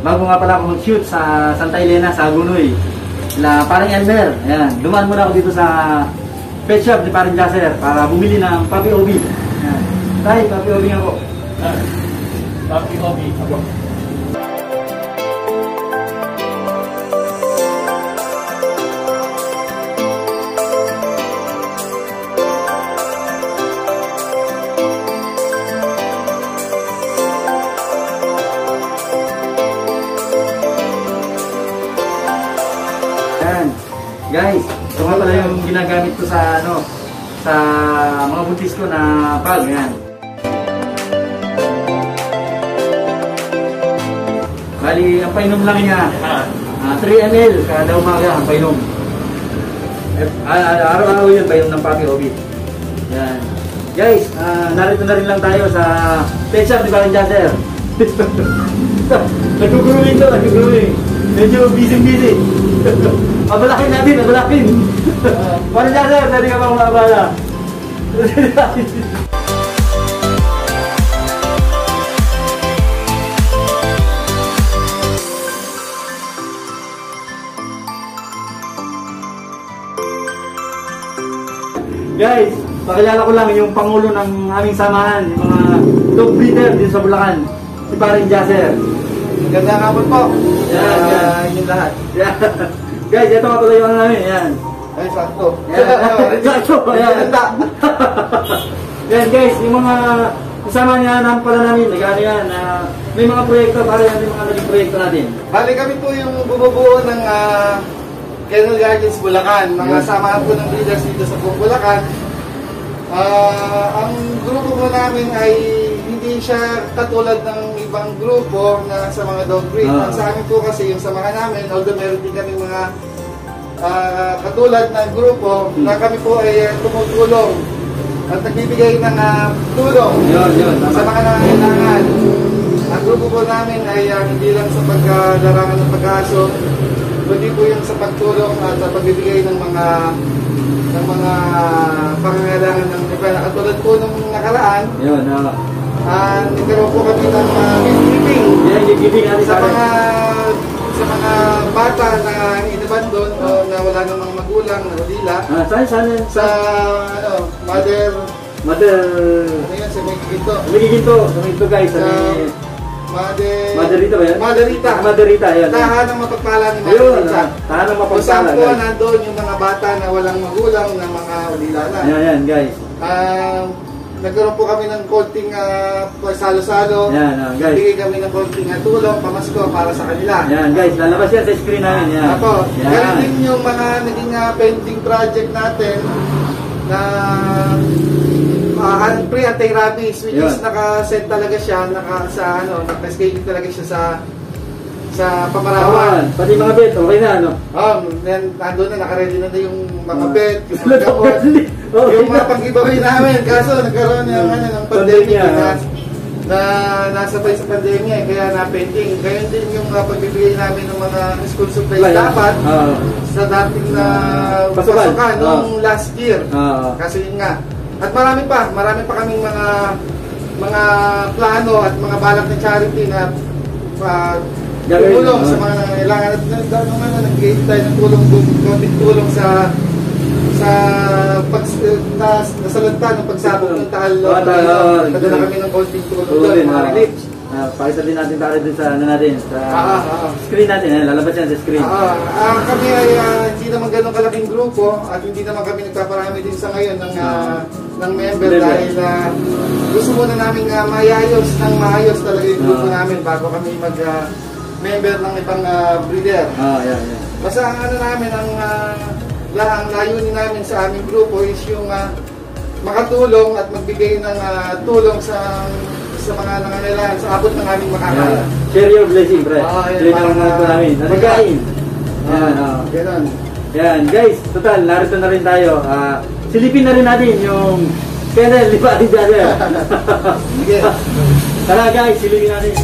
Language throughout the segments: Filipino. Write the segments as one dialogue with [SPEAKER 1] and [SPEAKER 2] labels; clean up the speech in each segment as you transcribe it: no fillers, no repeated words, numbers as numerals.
[SPEAKER 1] bago nga pala ako mag-shoot sa Santa Elena, sa Agunoy. Sila parang Elmer, ayan. Dumaan muna ako dito sa pet shop ni parang Jasser para bumili ng Puppy Obi. Ayan. Tay, Puppy Obi nga po.
[SPEAKER 2] Puppy Obi ako.
[SPEAKER 1] Guys, ito nga pala yung ginagamit ko sa sa mga buntis ko na pag, yan. Bali, ang painom lang niya, 3 ml kada umaga ang painom. Araw-araw yun, painom ng Puppy Obi. Yan. Guys, narito na rin lang tayo sa pet shop ni Parang Jasser. Nag-grooming to, nag-grooming. Medyo busy-busy. Abalakin natin, abalakin. Parang Jasser, pwede ka bang mabala? Guys, pakilala ko lang yung pangulo ng aming samahan, yung mga dog breeder dito sa Bulacan, si Parang Jasser.
[SPEAKER 3] Ganda nga po.
[SPEAKER 1] Yan.
[SPEAKER 3] Yung lahat.
[SPEAKER 1] Yan. Guys, ito nga pala yung ano namin, yan.
[SPEAKER 3] Ay, sakto.
[SPEAKER 1] Sakto, yan. Yan guys, yung mga kasama niya naman pala namin, nag-ano yan, may mga proyekto, para yan yung mga naging proyekto natin.
[SPEAKER 3] Bali kami po yung bumubuo ng Kennel Gardens Bulacan. Mga samahan po ng breeders dito sa Bulacan. Ang grupo po namin ay hindi siya katulad ng ibang grupo na sa mga dog breed. Sa amin po kasi yung samahan namin, although meron din kami mga katulad ng grupo, na kami po ay tumutulong at nagbibigay ng tulong sa mga nangangailangan. Ang grupo po namin ay hindi lang sa paglarangan ng pag-aso, kundi po yung sa pagtulong at pagbibigay ng mga pangangailangan ng iba. Katulad po nung nakaraan, nagkaroon po kami ng giving sa mga bata na inabandon o na wala namang magulang, na ulila. Sa mother. Ano yun, sa
[SPEAKER 1] May Giginto guys. Maderita ba yan? Maderita, yan.
[SPEAKER 3] Tahanang mapagpala ni Maderita.
[SPEAKER 1] Tahanang mapagpala.
[SPEAKER 3] Kung saan po nandun yung mga bata na walang magulang, na mga ulila na.
[SPEAKER 1] Yan guys.
[SPEAKER 3] Nagkaroon po kami ng konting salo-salo.
[SPEAKER 1] Guys.
[SPEAKER 3] Nagbigay kami ng konting tulong, pamasko para sa kanila.
[SPEAKER 1] Yan guys, lalabas yan sa screen namin. Yan.
[SPEAKER 3] Apo, ganun din yung mga naging pending project natin na pre-anti-rabies, which is naka-set talaga siya, naka-schedule talaga siya sa pamarawan.
[SPEAKER 1] Pati mga bet, okay na, ano?
[SPEAKER 3] Nandun na, naka-ready na yung mga bet, yung mga gamot, yung mga pag-giveaway namin. Kaso nagkaroon ng pandemic na nasabay sa pandemya, kaya na-pending. Gayon din yung pagbibigay namin ng mga school supplies dapat sa dating na pasukan noong last year. Kasi yun nga. At marami pa kaming mga plano at mga balak na charity na tulong sa mga nangangailangan. At nag-give tayo ng tulong sa nasalanta ng pagsabog ng Taal. Nadala kami ng konting tulong doon, mga reliefs.
[SPEAKER 1] Pakita din natin para din sa screen natin, lalabas yan sa screen.
[SPEAKER 3] Kami ay hindi naman ganun kalaking grupo at hindi naman kami nagpaparami din sa ngayon ng member dahil gusto muna namin maayos talaga yung grupo namin bago kami mag-member ng ibang breeder. Basta ang namin, ang layunin namin sa aming grupo is yung makatulong at magbigay ng tulong sa mga nangangailangan, sa abot ng aming makakaya.
[SPEAKER 1] Share your blessing, pre. Share ng mga ito namin. Nagkain.
[SPEAKER 3] Ganun.
[SPEAKER 1] Yan, guys, total, narito na rin tayo. Silipin na rin natin yung kennel ni Parang Jasser. Tara guys, silipin natin.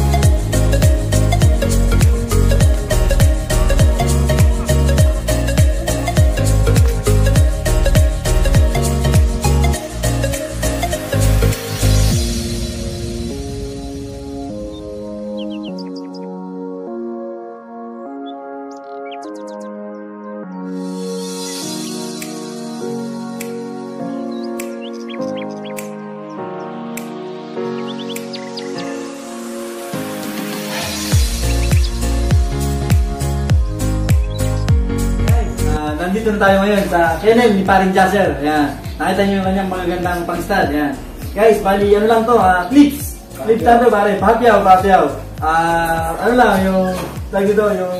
[SPEAKER 1] nandito na tayo ngayon sa kennel ni Paring Jazzer. Ayan. Nakita niyo yung kanyang magagandang pang-stud. Ayan. Guys, bali ano lang to, clips. Clips lang to, pare. Pahapyaw. Ano lang, yung, lagi to, yung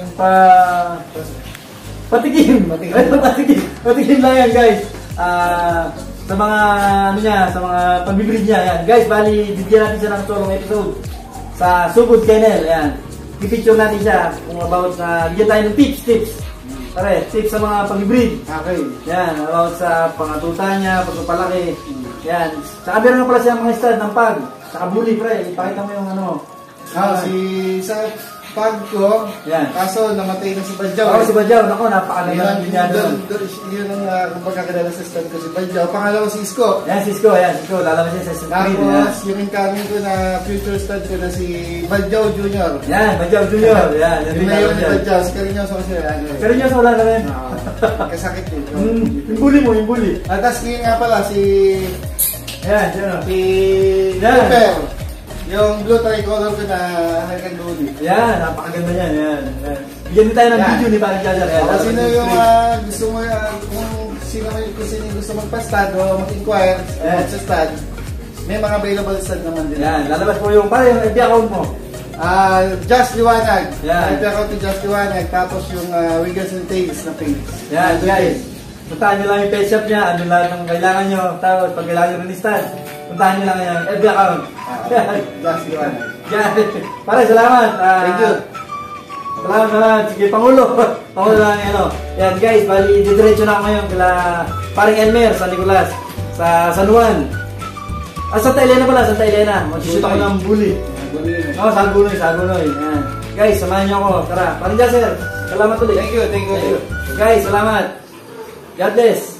[SPEAKER 1] patikim. Patikim lang yan, guys. Sa mga, sa mga pag-breed niya. Ayan. Guys, bali, bigyan natin siya ng solong episode sa Subud Kennel. Ayan. I-picture natin siya kung about bigyan tayo ng tips. Pare, tips sa mga pag-breed.
[SPEAKER 3] Okay.
[SPEAKER 1] Yan, about sa pangatuta niya, pagpapalaki. Yan. Saka meron na pala siya mga stud ng pag. Saka bully, pre. Ipakita mo yung ano.
[SPEAKER 3] Sa pag ko,
[SPEAKER 1] Yan.
[SPEAKER 3] kaso namatay na si Badjaw.
[SPEAKER 1] Ako si Badjaw, naku, napakaganda ng niya doon.
[SPEAKER 3] Yun ang pagkakadala sa stud ko si Badjaw. Pangalawa si Isko.
[SPEAKER 1] Yan, si Isko. Lalabas siya sa screen.
[SPEAKER 3] Tapos, yung incoming ko na future stud ko na si Badjaw Jr.
[SPEAKER 1] Yan, Badjaw Junior. Yan,
[SPEAKER 3] Yung na yun ni Badjaw. Si Karinyoso kasi.
[SPEAKER 1] Pero niya sa wala na rin.
[SPEAKER 3] Kasakit din.
[SPEAKER 1] Yung bully.
[SPEAKER 3] At tapos ngayon nga pala si
[SPEAKER 1] Yan.
[SPEAKER 3] Cooper. Yung blue tricolor ko na hanggang bully.
[SPEAKER 1] Yan, napakaganda niyan. Yan. Bigyan din tayo ng video ni Paring Jazzer.
[SPEAKER 3] Kung sino yung gusto mo, kung sino yung gusto magpa-stud o mag-inquire sa stud, may mga available stud naman din.
[SPEAKER 1] Yan, lalabas mo yung FB account mo.
[SPEAKER 3] Just Liwanag.
[SPEAKER 1] Yan.
[SPEAKER 3] FB account ni Just Liwanag. Tapos yung Wiggles and Tails na page.
[SPEAKER 1] Yan, guys. Puntahan nyo lang yung pet shop niya. Ano lahat ng kailangan nyo. Tapos pag kailangan nyo rin stud, puntahan nyo lang yung FB account.
[SPEAKER 3] Just Liwanag.
[SPEAKER 1] Yan. Pare, salamat.
[SPEAKER 3] Thank you.
[SPEAKER 1] Salamat. Sige, Pangulo. Pangulo lang yung ano. Yan, guys. Bali, didiretso na ako ngayon kila Paring Elmer, San Nicolas, sa San Juan. Santa Elena pala, Santa Elena. Magsushoot ako ng bully. Sagunoy. Yan. Guys, samahan nyo ako. Tara, Paring Jazzer. Salamat ulit.
[SPEAKER 3] Thank you.
[SPEAKER 1] Guys, salamat. God bless.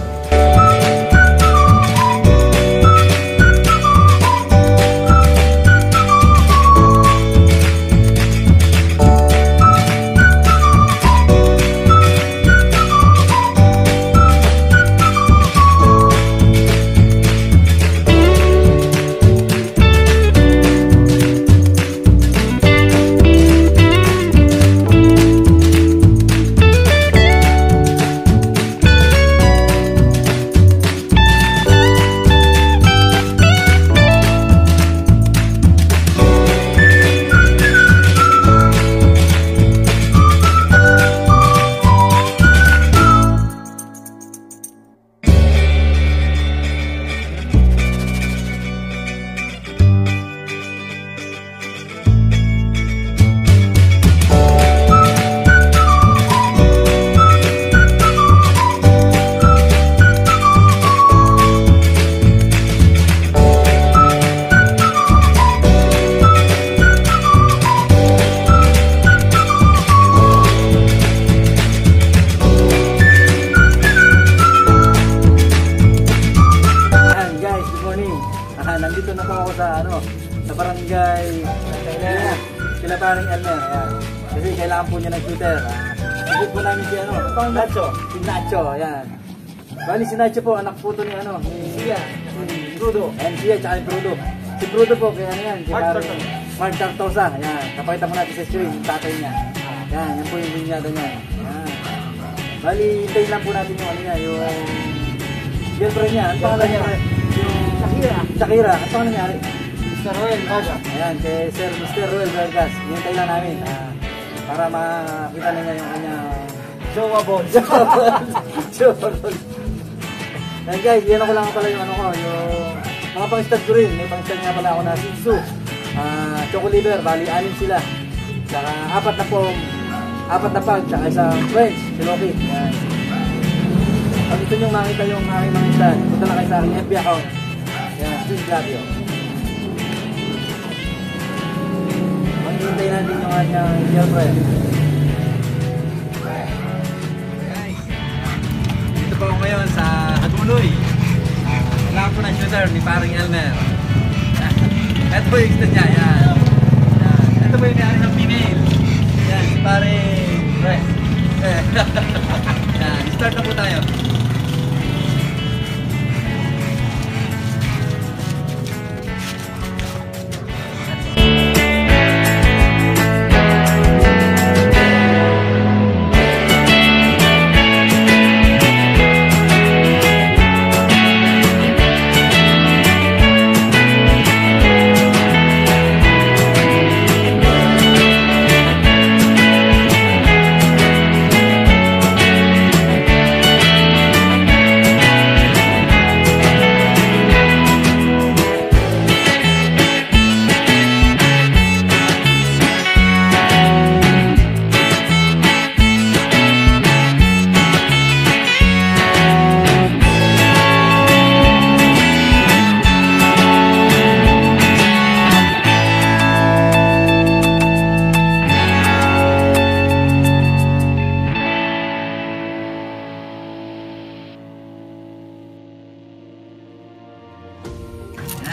[SPEAKER 1] Nandito na po ako sa barangay sila Paring Elmer. Ayan. Kasi kailangan po niya ng shooter. Sigit po namin si Nacho. Si Nacho, ayan. Bali si Nacho po, anak po to ni Sia. Si Brudo. Ayan, Sia tsaka si Brudo. Si Brudo po, kaya yan. Mark Tartosa. Ayan. Kapakita mo natin sa screen, yung tatay niya. Ayan, yan po yung linyado niya. Ayan. Bali, hintayin lang po natin yung yung girlfriend niya. Ano pangalan niya? Shakira. Ano pangalan niya?
[SPEAKER 3] Mr. Roel Vargas.
[SPEAKER 1] Ayan, kay Mr. Roel Vargas. Hintay lang namin para makita niya yung kanyang Jowa Bones. Ayan guys, yan ako lang pala yung yung mga pang-stud ko rin. May pang-stud nga pala ako na Shih Tzu, Choco Liver, bali 6 sila. Saka 4 na pag, saka isang French, si Loki. Ayan. Pag gusto nyo makita yung aking mga stud, punta na kayo sa aking FB account. Ayan, Steve Glavio. Maghihintay natin yung kanyang girlfriend. Guys, dito po ako ngayon sa Hagunoy. Kailangan po ng shooter ni Paring Elmer. Ito po yung stud niya. Yan. Ito po yung nari ng female. Yan, si Paring Res. Yan, start na po tayo.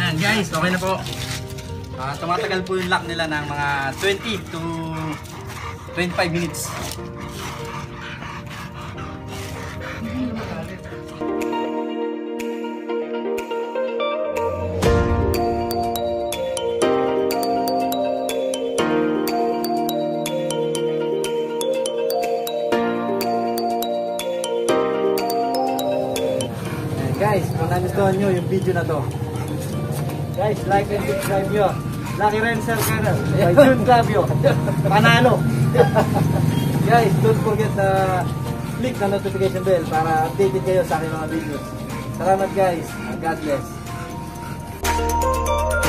[SPEAKER 1] Ayan guys, okay na po. Tumatagal po yung lock nila ng mga 20 to 25 minutes. Guys, kung nagustuhan nyo yung video na to, guys, like and subscribe nyo. Lucky Renser Canal by Jun Clavio. Panalo. Guys, don't forget na click the notification bell para updated kayo sa aking mga videos. Salamat guys. God bless.